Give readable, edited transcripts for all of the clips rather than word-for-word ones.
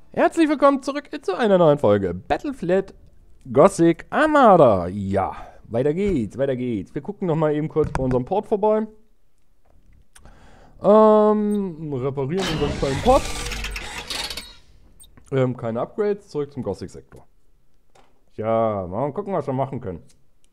Herzlich willkommen zurück zu einer neuen Folge Battlefleet Gothic Armada. Ja, weiter geht's, weiter geht's. Wir gucken nochmal eben kurz bei unserem Port vorbei. Reparieren unseren kleinen Port. Keine Upgrades, zurück zum Gothic-Sektor. Ja, mal gucken, was wir machen können.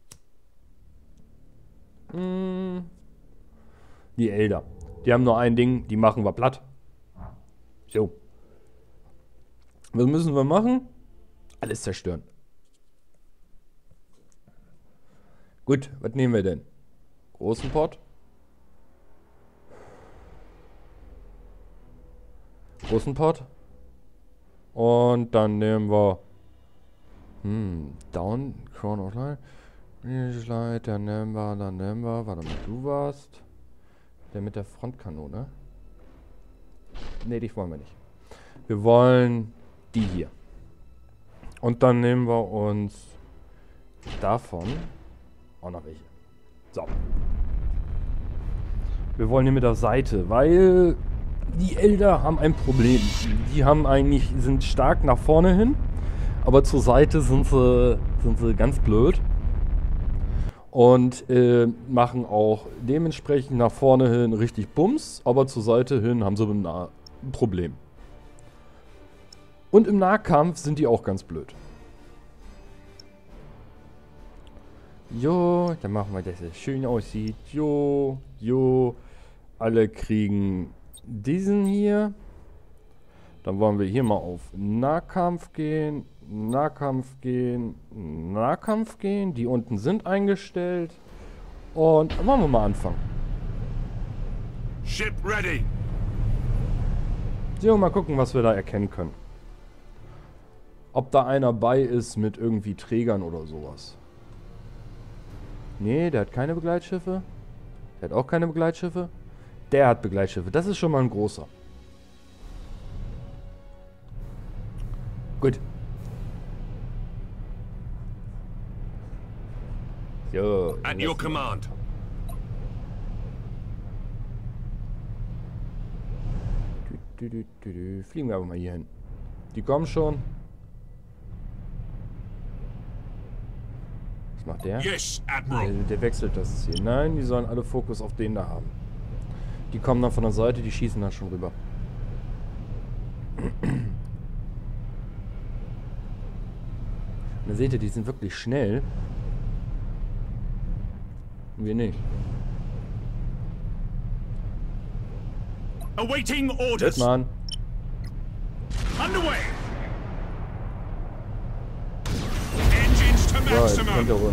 Die Elder. Die haben nur ein Ding, die machen wir platt. So. Was müssen wir machen? Alles zerstören. Gut, was nehmen wir denn? Großen Port. Großen Port. Und dann nehmen wir Down, Crown of Light. Dann nehmen wir, warte mal, du warst der mit der Frontkanone. Ne, dich wollen wir nicht. Wir wollen die hier. Und dann nehmen wir uns davon auch noch welche. So. Wir wollen hier mit der Seite, weil die Elder haben ein Problem. Die sind stark nach vorne hin, aber zur Seite sind sie ganz blöd. Und machen auch dementsprechend nach vorne hin richtig Bums, aber zur Seite hin haben sie ein Problem. Und im Nahkampf sind die auch ganz blöd. Jo, dann machen wir, dass es schön aussieht. Jo, jo. Alle kriegen diesen hier. Dann wollen wir hier mal auf Nahkampf gehen. Nahkampf gehen. Nahkampf gehen. Die unten sind eingestellt. Und wollen wir mal anfangen. Ship ready. So, mal gucken, was wir da erkennen können. Ob da einer bei ist mit irgendwie Trägern oder sowas. Nee, der hat keine Begleitschiffe. Der hat auch keine Begleitschiffe. Der hat Begleitschiffe. Das ist schon mal ein großer. Gut. So. At your command. Fliegen wir aber mal hier hin. Die kommen schon. Was macht der? Yes, Admiral. Der wechselt das Ziel. Nein, die sollen alle Fokus auf den da haben. Die kommen dann von der Seite, die schießen dann schon rüber. Da seht ihr, die sind wirklich schnell. Und wir nicht. Awaiting orders. Hört mal an. Underway. Engines to So, jetzt maximum. könnt ihr rund.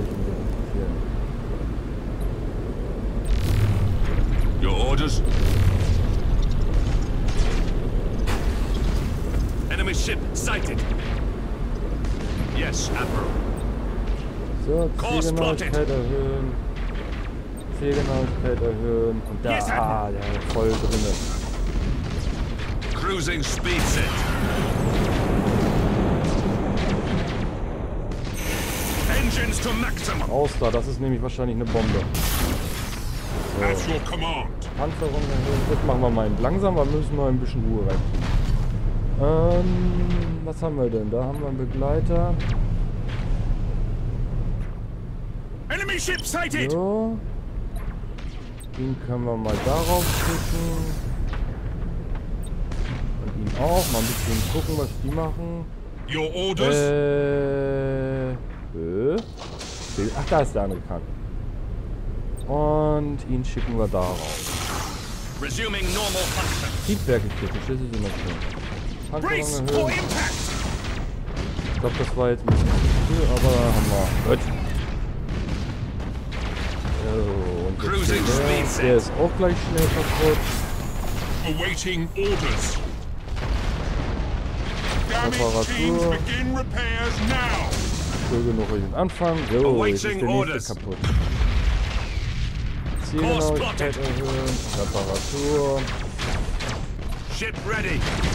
Your orders. Enemy ship sighted. Yes, Admiral. So, Course Zielgenauigkeit plotted. erhöhen. Zielgenauigkeit erhöhen. Und da, Yes, Admiral. der ist voll drinne. Cruising speed set. Engines to maximum. Raus da, das ist nämlich wahrscheinlich eine Bombe. At your command. Panzerung erhöhen. Das machen wir mal langsam, wir müssen mal ein bisschen Ruhe rein. Was haben wir denn? Da haben wir einen Begleiter. Enemy ship sighted. So. Den können wir mal darauf schicken. Und ihn auch. Mal ein bisschen gucken, was die machen. Your orders. Ach, da ist der Amerikaner. Und ihn schicken wir darauf. Resuming normal function. Triebwerke klicken, Schüsse sind noch schön. Brace Panzerung for erhöhen. impact. Ich glaube, das war jetzt ein bisschen zu viel, aber haben wir. Gut. So, und jetzt Cruising der speed set. ist auch gleich schnell kaputt. Awaiting orders. Damage teams Reparatur. begin repairs now. Früh genug den Anfang. So, jetzt ist der Awaiting nächste orders. kaputt. Zielgenauigkeit erhöhen. Reparatur. Ship ready.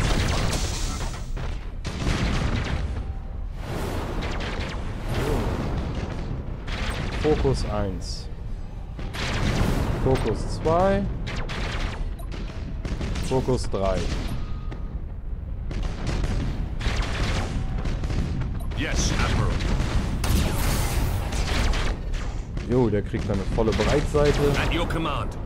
Fokus 1. Fokus 2. Fokus 3. Yes, Admiral. Jo, der kriegt eine volle Breitseite. At your command.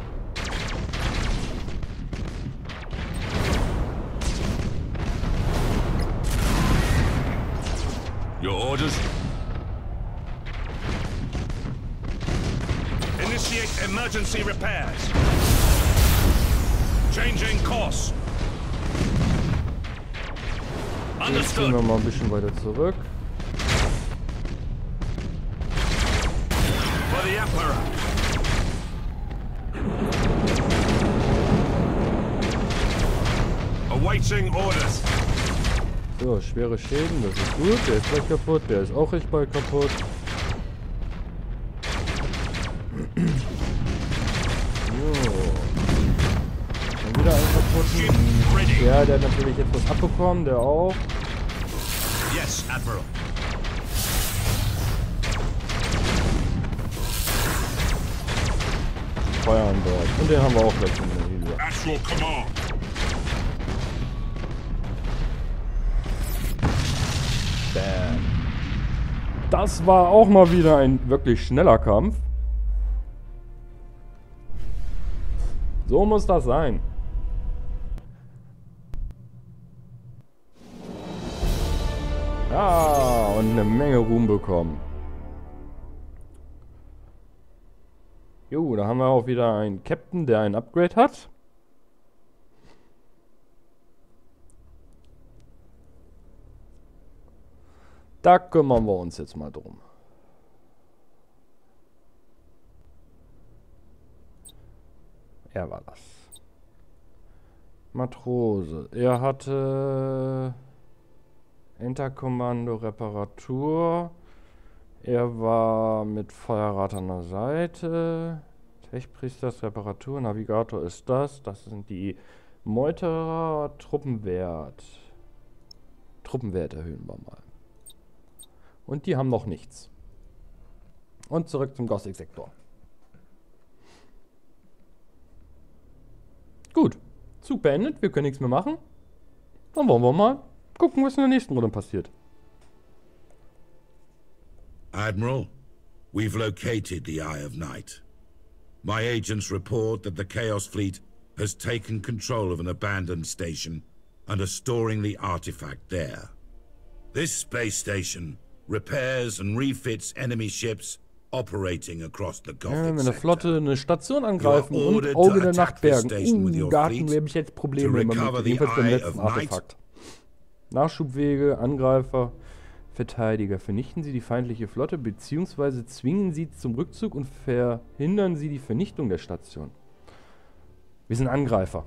Your orders? Initiate emergency repairs. Changing course. Jetzt gehen wir mal ein bisschen weiter zurück. For the Emperor. Awaiting orders. So, schwere Schäden, das ist gut. Der ist gleich kaputt, der ist auch recht bald kaputt. Jo. Dann wieder einen kaputten. Ja, der hat natürlich jetzt was abbekommen, der auch. Yes, Admiral. Feuer an Bord. Und den haben wir auch gleich in der Hilfe. At your command. Bam. Das war auch mal wieder ein wirklich schneller Kampf. So muss das sein. Ja, und eine Menge Ruhm bekommen. Jo, da haben wir auch wieder einen Captain, der ein Upgrade hat. Da kümmern wir uns jetzt mal drum. Er war das. Matrose. Er hatte Enterkommando, Reparatur. Er war mit Feuerrad an der Seite. Techpriesters, Reparatur, Navigator ist das. Das sind die Meuterer, Truppenwert. Truppenwert erhöhen wir mal. Und die haben noch nichts. Und zurück zum Gothic-Sektor. Gut. Zug beendet. Wir können nichts mehr machen. Dann wollen wir mal gucken, was in der nächsten Runde passiert. Admiral, we've located the Eye of Night. My agents report that the Chaos Fleet has taken control of an abandoned station and are storing the artifact there. This space station repairs and refits enemy ships operating across the Gothic Wenn eine sector. Flotte eine Station angreifen und Auge der Nacht bergen. Da hatten wir jetzt Probleme immer mit, jedenfalls beim letzten Artefakt. Nachschubwege, Angreifer, Verteidiger. Vernichten Sie die feindliche Flotte bzw. zwingen Sie zum Rückzug und verhindern Sie die Vernichtung der Station. Wir sind Angreifer.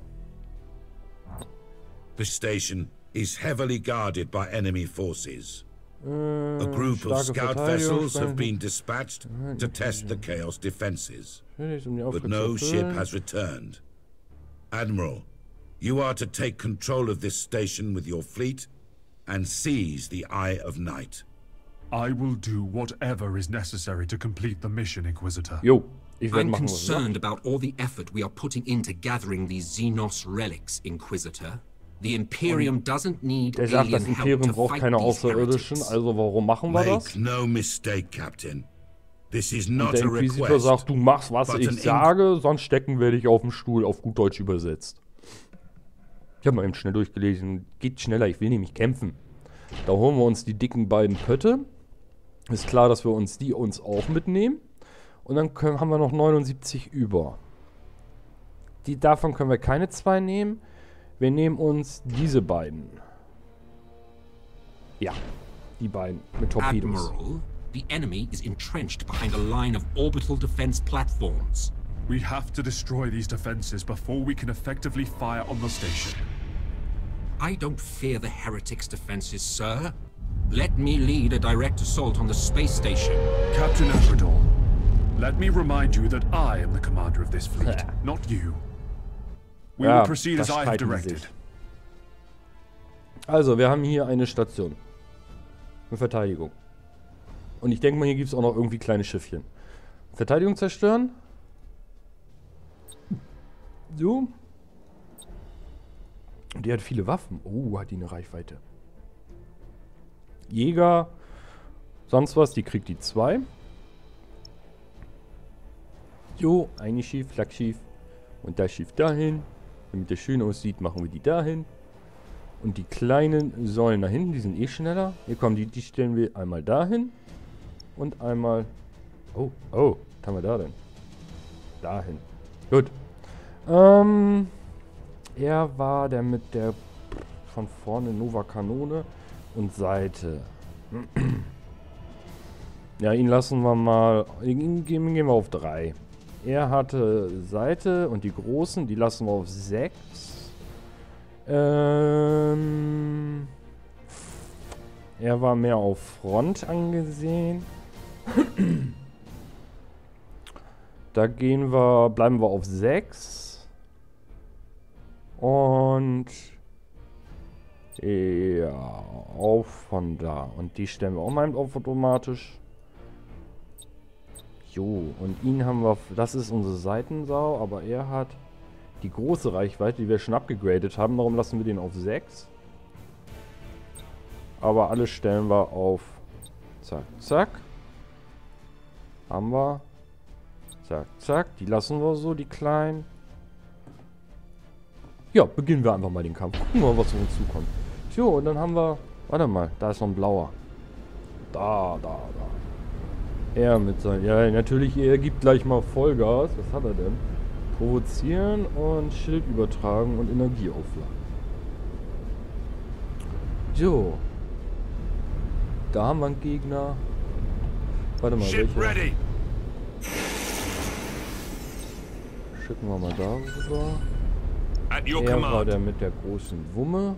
The station is heavily guarded by enemy forces. A group of scout vessels have been dispatched to test the Chaos defenses, but no ship has returned. Admiral, you are to take control of this station with your fleet and seize the Eye of Night. I will do whatever is necessary to complete the mission, Inquisitor. Jo, ich werde I'm machen, concerned about all the effort we are putting into gathering these Xenos relics, Inquisitor. The Imperium doesn't need Der sagt, das alien help Imperium to braucht fight keine these Außerirdischen, heretics. also warum machen wir das? Make no mistake, Captain. This is Und not der a Inquisitor request. sagt, du machst, was but ich an sage, sonst stecken wir dich auf dem Stuhl, auf gut Deutsch übersetzt. Ich habe mal eben schnell durchgelesen, geht schneller, ich will nämlich kämpfen. Da holen wir uns die dicken beiden Pötte. Ist klar, dass wir uns die auch mitnehmen. Und dann haben wir noch 79 über. Davon können wir keine zwei nehmen. Wir nehmen uns diese beiden. Ja, die beiden mit Torpedos. Admiral, the enemy is entrenched behind a line of orbital defense platforms. We have to destroy these defenses before we can effectively fire on the station. I don't fear the heretics' defenses, sir. Let me lead a direct assault on the space station. Captain Everdor, let me remind you that I am the commander of this fleet, not you. We will proceed as I have directed. Also, wir haben hier eine Station. Eine Verteidigung. Und ich denke mal, hier gibt es auch noch irgendwie kleine Schiffchen. Verteidigung zerstören. So. Und die hat viele Waffen. Oh, hat die eine Reichweite. Jäger Sonst was, die kriegt die 2. Jo, eine Schiff, Flaggschiff. Und das Schiff dahin. Damit das schön aussieht, machen wir die dahin. Und die kleinen Säulen da hinten, die sind eh schneller. Hier kommen die stellen wir einmal dahin. Und einmal... Oh, was haben wir da denn? Dahin. Gut. Er war der mit der von vorne Nova Kanone und Seite. Ja, ihn lassen wir mal... Ihn gehen wir auf 3. Er hatte Seite und die großen, die lassen wir auf 6. Er war mehr auf Front angesehen. Da bleiben wir auf 6. Und ja, auf von da. Und die stellen wir auch mal auf automatisch. Jo, und ihn haben wir, das ist unsere Seitensau, aber er hat die große Reichweite, die wir schon abgegradet haben. Darum lassen wir den auf 6. Aber alle stellen wir auf zack, zack. Haben wir. Zack, zack. Die lassen wir so, die kleinen. Ja, beginnen wir einfach mal den Kampf. Gucken wir mal, was auf uns zukommt. Jo, und dann haben wir... Warte mal, da ist noch ein blauer. Da. Er mit seinem... Ja, natürlich, er gibt gleich mal Vollgas. Was hat er denn? Provozieren und Schild übertragen und Energie aufladen. So. Da haben wir einen Gegner. Warte mal, welcher? Schicken wir mal da rüber. Er war der mit der großen Wumme.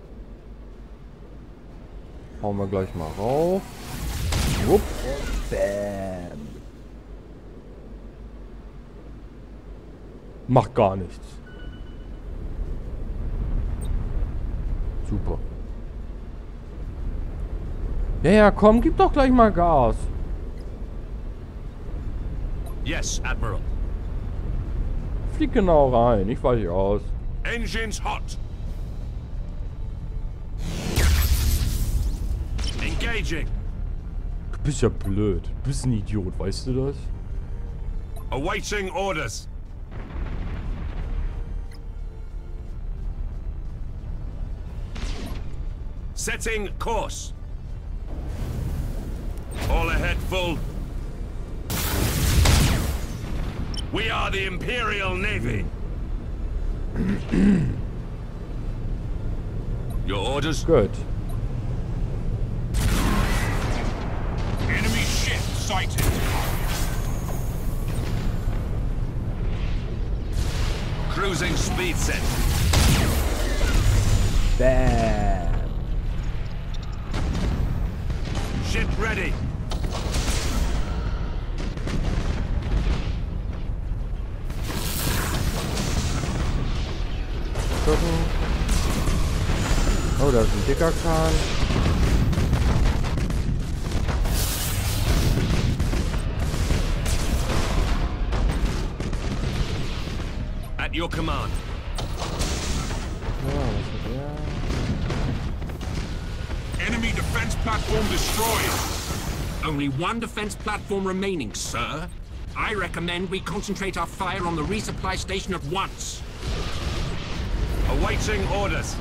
Hauen wir gleich mal rauf. Wupp. Bam. Macht gar nichts. Super. Ja, komm, gib doch gleich mal Gas. Yes, Admiral. Flieg genau rein, ich weiß nicht aus. Engines hot. Engaging. Du bist ja blöd. Du bist ein Idiot, weißt du das? Awaiting orders. Setting course. All ahead full. We are the Imperial Navy. Your orders? Good. Enemy ship sighted. Cruising speed set. Bam. Ship ready. Oh, da ist ein dicker Kahn. At your command. Ja, was hat er? Enemy defense platform destroyed. Only one defense platform remaining, sir. I recommend we concentrate our fire on the resupply station at once. Awaiting orders.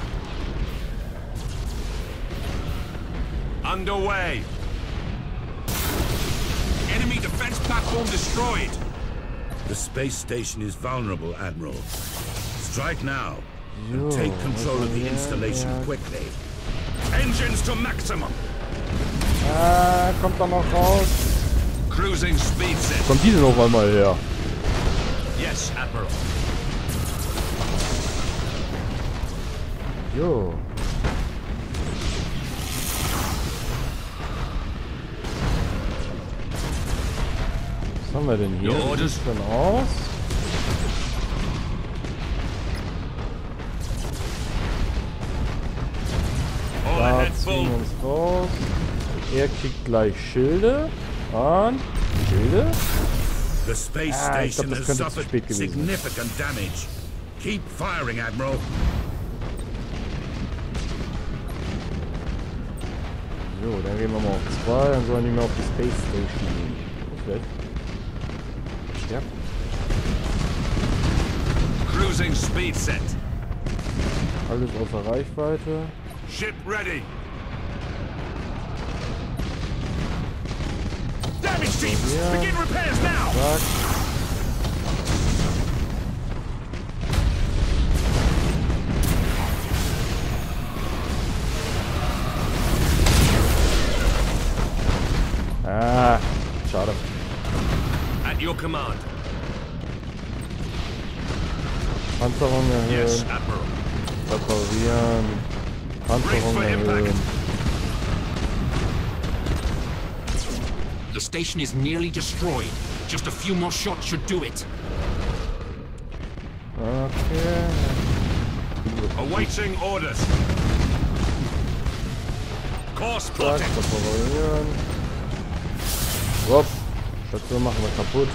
Underway. Enemy defense platform destroyed. The space station is vulnerable, Admiral. Strike now and take control of the installation quickly. Engines to maximum. Kommt da noch raus. Cruising speed set. Kommt die denn auf einmal her? Yes, Admiral. Jo. Was haben wir denn hier? Wie sieht's denn aus? Da ziehen wir uns raus. Er kriegt gleich Schilde. Und Schilde. The space station has suffered significant damage. Keep firing, Admiral. So, dann gehen wir mal auf 2, dann sollen die mal auf die Space Station gehen. Okay. Ja. Cruising speed set. Alles außer Reichweite. Ship ready. Damage teams, Ja. begin repairs now. Zack. Ah, schade. At your command. Panzerung erhöhen. Yes, Admiral. Reparieren. Panzerung erhöhen. The station is nearly destroyed. Just a few more shots should do it. Okay. Awaiting orders. Course Zack, plotted. reparieren. Wupp. Station machen wir kaputt.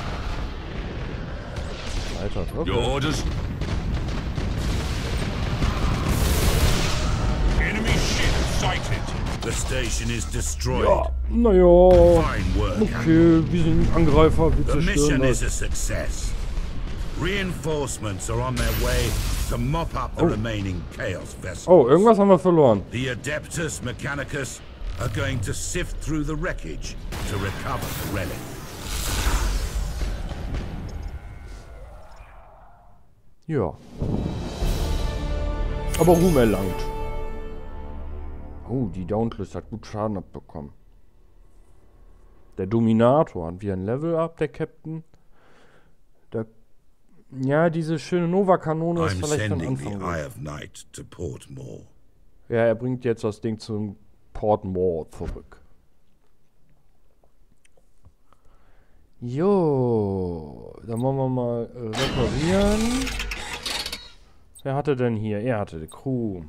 Weiter. Okay. Your orders. Enemy ship sighted. The station is destroyed. Ja, naja. Fine work. Okay, wir sind Angreifer, wir The zerstören mission is das. a success. Reinforcements are on their way to mop up the remaining Chaos vessels. Oh, irgendwas haben wir verloren. The Adeptus Mechanicus are going to sift through the wreckage to recover the relic. Ja. Aber Ruhm erlangt. Oh, die Dauntless hat gut Schaden abbekommen. Der Dominator hat wieder ein Level-Up, der Captain. Der, ja, diese schöne Nova-Kanone ist I'm vielleicht am sending the Anfang. Eye of Night to Port Moore. Ja, er bringt jetzt das Ding zum Port Moore zurück. Jo, dann wollen wir mal reparieren. Wer hatte denn hier? Er hatte die Crew.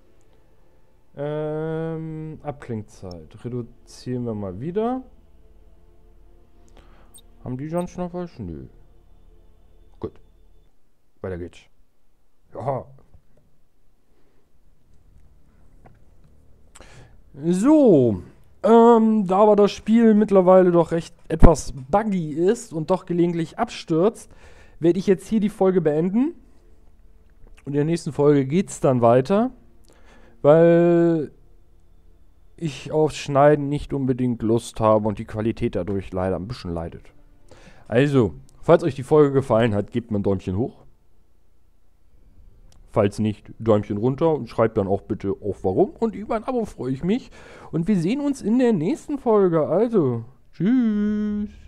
Abklingzeit. Reduzieren wir mal wieder. Haben die sonst noch was? Nö. Gut. Weiter geht's. Ja. So. Da aber das Spiel mittlerweile doch recht etwas buggy ist und doch gelegentlich abstürzt, werde ich jetzt hier die Folge beenden. Und in der nächsten Folge geht's dann weiter, weil ich aufs Schneiden nicht unbedingt Lust habe und die Qualität dadurch leider ein bisschen leidet. Also, falls euch die Folge gefallen hat, gebt mir ein Däumchen hoch. Falls nicht, Däumchen runter und schreibt dann auch bitte auf warum. Und über ein Abo freue ich mich. Und wir sehen uns in der nächsten Folge. Also, tschüss.